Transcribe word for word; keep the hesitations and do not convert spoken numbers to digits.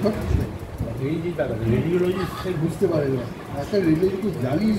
এই যে দাদা রেডিওলজি সে বুঝতে পারে না একটা রেডিওলজি জানিস